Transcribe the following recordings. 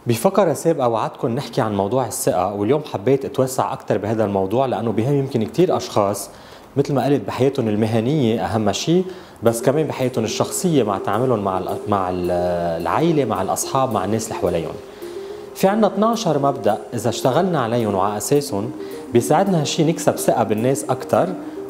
بفقرة سابقة وعدتكم نحكي عن موضوع الثقة، واليوم حبيت اتوسع أكثر بهذا الموضوع لأنه بهم يمكن كثير أشخاص مثل ما قلت بحياتهم المهنية أهم شيء، بس كمان بحياتهم الشخصية مع تعاملهم مع العائلة، مع الأصحاب، مع الناس اللي حواليهم. في عنا 12 مبدأ إذا اشتغلنا عليهم وعلى أساسهم بيساعدنا هالشيء نكسب ثقة بالناس أكثر،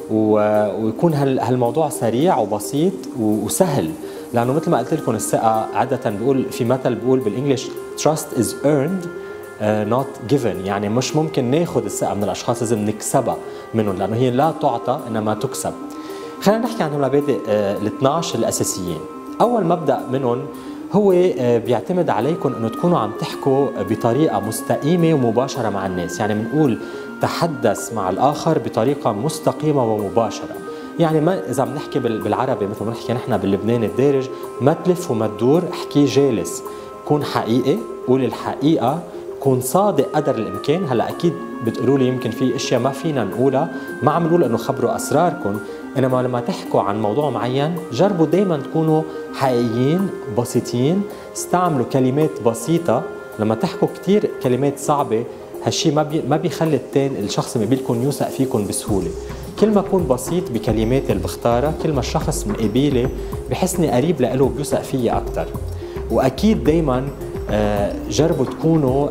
ويكون هالموضوع سريع وبسيط وسهل. لأنه مثل ما قلت لكم الثقة عادة بيقول في مثل بيقول بالإنجليش trust is earned not given، يعني مش ممكن ناخذ الثقة من الأشخاص، لازم نكسبها منهم لأنه هي لا تعطى إنما تكسب. خلينا نحكي عن المبادئ ال 12 الأساسيين. أول مبدأ منهم هو بيعتمد عليكم إنه تكونوا عم تحكوا بطريقة مستقيمة ومباشرة مع الناس، يعني بنقول تحدث مع الآخر بطريقة مستقيمة ومباشرة. يعني ما إذا بنحكي بالعربي مثل ما بنحكي نحن باللبناني الدارج، ما تلف وما تدور، احكي جالس، كون حقيقي، قول الحقيقة، كون صادق قدر الإمكان. هلا أكيد بتقولوا لي يمكن في أشياء ما فينا نقولها، ما عم نقول إنه خبروا أسراركم، إنما لما تحكوا عن موضوع معين جربوا دايما تكونوا حقيقيين بسيطين، استعملوا كلمات بسيطة. لما تحكوا كتير كلمات صعبة هالشي ما بيخلي الشخص اللي بيلكم يوثق فيكم بسهولة. كل ما أكون بسيط بكلماتي اللي بختارها، كل ما الشخص مقابلي بحسني قريب له بيوثق فيي أكتر. وأكيد دايما جربوا تكونوا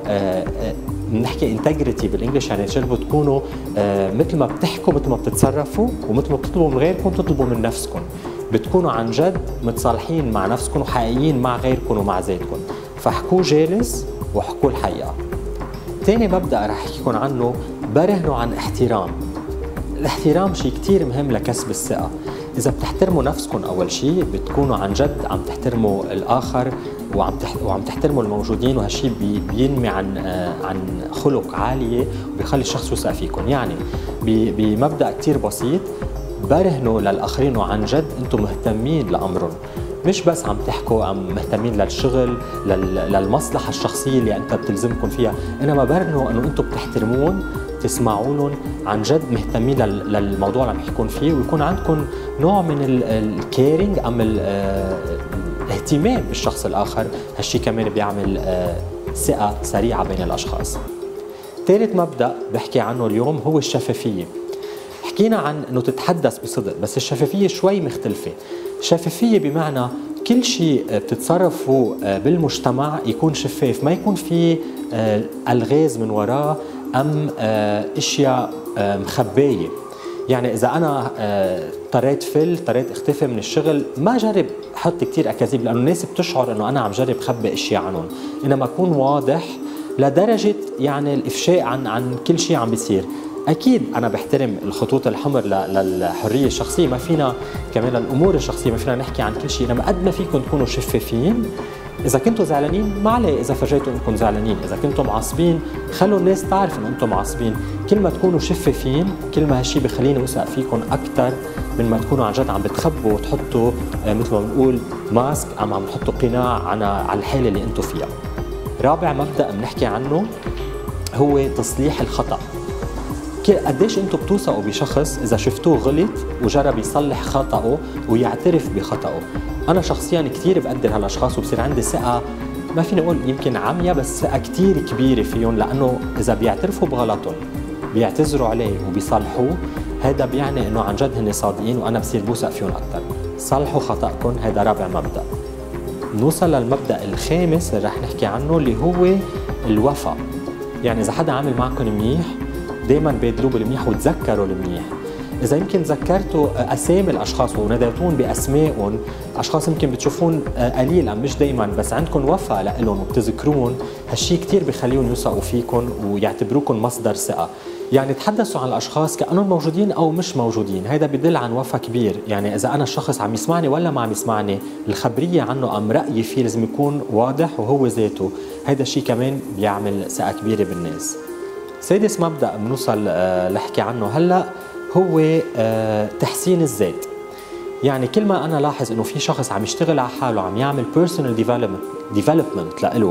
بنحكي انتجريتي بالانجلش، يعني جربوا تكونوا مثل ما بتحكوا مثل ما بتتصرفوا، ومثل ما بتطلبوا من غيركم تطلبوا من نفسكم. بتكونوا عن جد متصالحين مع نفسكم وحقيقيين مع غيركم ومع ذاتكم. فاحكوا جالس واحكوا الحقيقة. ثاني مبدأ رح احكيكم عنه، برهنوا عن احترام. الاحترام شيء كتير مهم لكسب الثقة. إذا بتحترموا نفسكم أول شيء بتكونوا عن جد عم تحترموا الآخر وعم تحترموا الموجودين، وهالشيء بينمي عن خلق عالية وبيخلي الشخص يوثق فيكم. يعني بمبدأ كتير بسيط، برهنوا للآخرين وعن جد أنتم مهتمين لأمرهم، مش بس عم تحكوا مهتمين للشغل للمصلحة الشخصية اللي أنت بتلزمكم فيها، إنما برهنوا أنه أنتم بتحترمون، تسمعوا لهم، عن جد مهتمين للموضوع اللي عم يحكون فيه، ويكون عندكم نوع من الكيرينج أم الاهتمام بالشخص الآخر. هالشي كمان بيعمل ثقة سريعة بين الأشخاص. ثالث مبدأ بحكي عنه اليوم هو الشفافية. حكينا عن أنه تتحدث بصدق، بس الشفافية شوي مختلفة. الشفافية بمعنى كل شيء بتتصرفوا بالمجتمع يكون شفاف، ما يكون في ألغاز من وراه أم أشياء مخبية. يعني إذا أنا اضطريت اختفي من الشغل، ما جرب أحط كتير أكاذيب لأنه الناس بتشعر أنه أنا عم جرب خبي أشياء عنهم، إنما أكون واضح لدرجة يعني الإفشاء عن كل شيء عم بيصير. أكيد أنا بحترم الخطوط الحمر للحرية الشخصية، ما فينا كمان الأمور الشخصية ما فينا نحكي عن كل شيء، إنما قد ما فيكم تكونوا شفافين. إذا كنتوا زعلانين ما عليه، إذا فرجيتوا إنكم زعلانين، إذا كنتوا معصبين خلوا الناس تعرف إن أنتم معصبين. كل ما تكونوا شفافين كل ما هالشيء بخليني أوثق فيكم أكثر من ما تكونوا عن جد عم بتخبوا وتحطوا مثل ما بنقول ماسك، عم تحطوا قناع على الحالة اللي أنتم فيها. رابع مبدأ بنحكي عنه هو تصليح الخطأ. قديش انتم بتوثقوا بشخص اذا شفتوه غلط وجرب يصلح خطأه ويعترف بخطأه؟ انا شخصيا كثير بقدر هالاشخاص وبصير عندي ثقة، ما فيني اقول يمكن عمياء، بس ثقة كثير كبيرة فيهم، لانه اذا بيعترفوا بغلطهم بيعتذروا عليه وبيصلحوه، هذا بيعني انه عن جد هن صادقين وانا بصير بوثق فيهم اكثر. صلحوا خطأكم، هذا رابع مبدأ. نوصل للمبدأ الخامس اللي رح نحكي عنه اللي هو الوفاء. يعني اذا حدا عامل معكم منيح دايما بادلوه بالمنيح وتذكروا المنيح. إذا يمكن ذكرتوا أسامي الأشخاص وناديتون بأسمائهم، أشخاص يمكن بتشوفون قليل أم مش دايما، بس عندكم وفاء لهم وبتذكرون، هالشي كتير بخليهم يوثقوا فيكم ويعتبروكم مصدر ثقة. يعني تحدثوا عن الأشخاص كأنهم موجودين أو مش موجودين، هذا بدل عن وفاء كبير. يعني إذا أنا الشخص عم يسمعني ولا ما عم يسمعني، الخبرية عنه أم رأيي فيه لازم يكون واضح وهو ذاته. هذا الشي كمان بيعمل ثقة كبيرة بالناس. سادس مبدأ بنوصل لحكي عنه هلأ هو تحسين الذات. يعني كل ما أنا لاحظ إنه في شخص عم يشتغل على حاله، عم يعمل personal development لإله،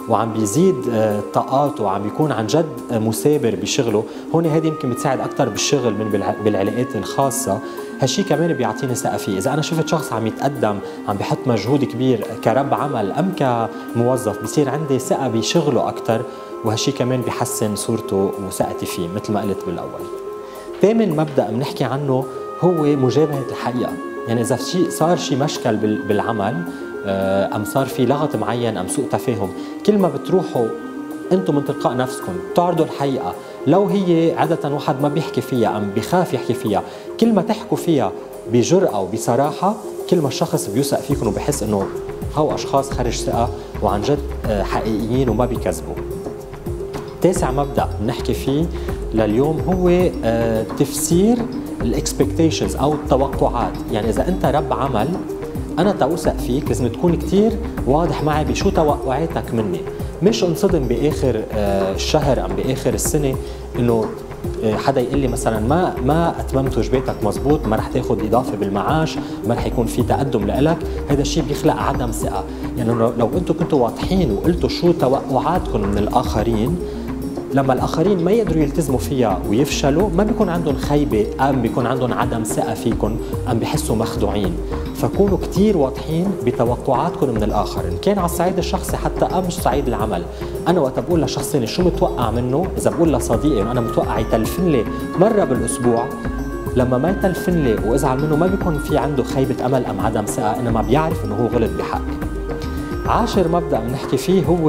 وعم بيزيد طاقاته وعم بيكون عن جد مثابر بشغله، هون هذه يمكن بتساعد اكثر بالشغل من بالعلاقات الخاصه. هالشيء كمان بيعطيني ثقه فيه. اذا انا شفت شخص عم يتقدم، عم بيحط مجهود كبير كرب عمل ام كموظف، بصير عندي ثقه بشغله اكثر، وهالشيء كمان بيحسن صورته وثقتي فيه مثل ما قلت بالاول. ثامن مبدا بنحكي عنه هو مجابهه الحقيقه. يعني اذا صار شيء مشكل بالعمل، ام صار في لغط معين ام سوء تفاهم، كل ما بتروحوا انتم من تلقاء نفسكم تعرضوا الحقيقه، لو هي عاده واحد ما بيحكي فيها ام بخاف يحكي فيها، كل ما تحكوا فيها بجرأه وبصراحه، كل ما الشخص بيوثق فيكم وبحس انه هو اشخاص خارج ثقه وعن جد حقيقيين وما بيكذبوا. تاسع مبدا بنحكي فيه لليوم هو تفسير الاكسبكتيشنز او التوقعات. يعني اذا انت رب عمل، انا توثق فيك لازم تكون كثير واضح معي بشو توقعاتك مني، مش انصدم باخر الشهر ام باخر السنه انه حدا يقول لي مثلا ما اتممت واجباتك مزبوط، ما رح تاخذ اضافه بالمعاش، ما رح يكون في تقدم لك. هذا الشيء بيخلق عدم ثقه. يعني لو انتم كنتوا واضحين وقلتوا شو توقعاتكم من الاخرين، لما الاخرين ما يقدروا يلتزموا فيها ويفشلوا، ما بيكون عندهم خيبه ام بيكون عندهم عدم ثقه فيكم ام بيحسوا مخدوعين. فكونوا كثير واضحين بتوقعاتكم من الاخر، ان كان على الصعيد الشخصي حتى ام مش صعيد العمل. انا وقت بقول لشخص ثاني شو متوقع منه، اذا بقول لصديقي انه انا متوقع يتلفن لي مره بالاسبوع، لما ما يتلفن لي وازعل منه، ما بيكون في عنده خيبه امل ام عدم ثقه، انما بيعرف انه هو غلط بحقي. عاشر مبدأ بنحكي فيه هو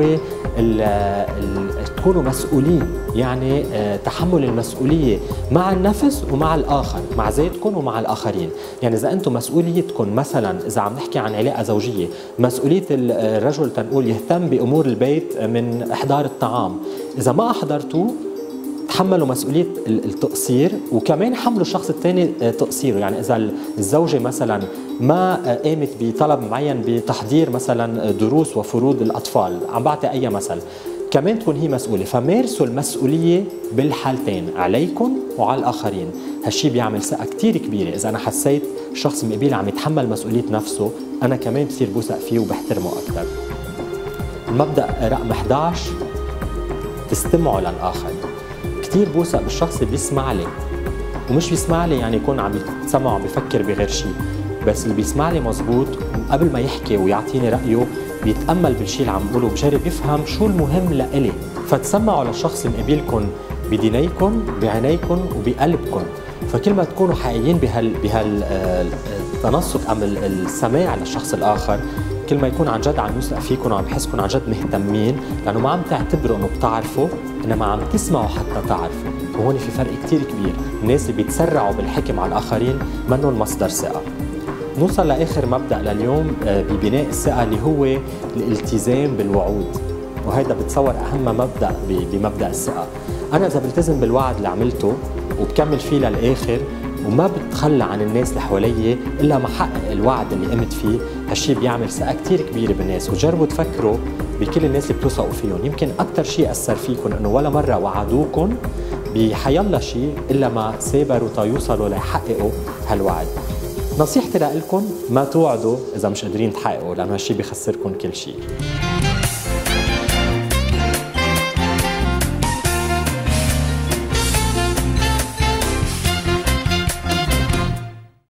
تكونوا مسؤولين. يعني تحمل المسؤولية مع النفس ومع الآخر، مع ذاتكم ومع الآخرين. يعني إذا أنتم مسؤوليتكم مثلا، إذا عم نحكي عن علاقة زوجية، مسؤولية الرجل تنقول يهتم بأمور البيت من إحضار الطعام، إذا ما أحضرتوه تحملوا مسؤولية التقصير، وكمان حملوا الشخص الثاني تقصيره. يعني إذا الزوجة مثلا ما قامت بطلب معين بتحضير مثلا دروس وفروض الأطفال، عم بعطي أي مثل، كمان تكون هي مسؤولة. فمارسوا المسؤولية بالحالتين، عليكم وعلى الآخرين. هالشي بيعمل ثقة كتير كبيرة. إذا أنا حسيت الشخص مقابل عم يتحمل مسؤولية نفسه، أنا كمان بصير بوثق فيه وبحترمه أكثر. المبدأ رقم 11، تستمعوا للآخر. كتير بوثق بالشخص اللي بيسمع لي، ومش بيسمع لي يعني يكون عم يتسمع وعم بيفكر بغير شيء، بس اللي بيسمع لي مزبوط، وقبل ما يحكي ويعطيني رأيه بيتأمل بالشيء اللي عم بقوله وبجرب يفهم شو المهم لإلي. فتسمعوا للشخص اللي مقابلكم بدينيكم، بعينيكم وبقلبكم. فكل ما تكونوا حقيقيين بهالتنسق أم السماع للشخص الآخر، كل ما يكون عن جد عم يوثق فيكم وعم بحسكم عن جد مهتمين، لأنه ما عم تعتبروا إنه بتعرفوا، إنما عم تسمعوا حتى تعرفوا. وهون في فرق كتير كبير. الناس اللي بيتسرعوا بالحكي على الآخرين منهم مصدر ثقة. نوصل لآخر مبدأ لليوم ببناء الثقة، اللي هو الالتزام بالوعود. وهذا بتصور أهم مبدأ بمبدأ الثقة. أنا إذا بلتزم بالوعد اللي عملته وبكمل فيه للآخر، وما بتخلى عن الناس اللي حوالي إلا ما حقق الوعد اللي قمت فيه، هالشي بيعمل ثقة كتير كبيرة بالناس. وجربوا تفكروا بكل الناس اللي بتوثقوا فيهم. يمكن أكتر شيء أثر فيكم إنه ولا مرة وعدوكم بحيالله شيء إلا ما سابروا تيوصلوا ليحققوا هالوعد. نصيحتي لكم، ما توعدوا إذا مش قادرين تحققوا، لأنه هالشي بيخسركم كل شيء.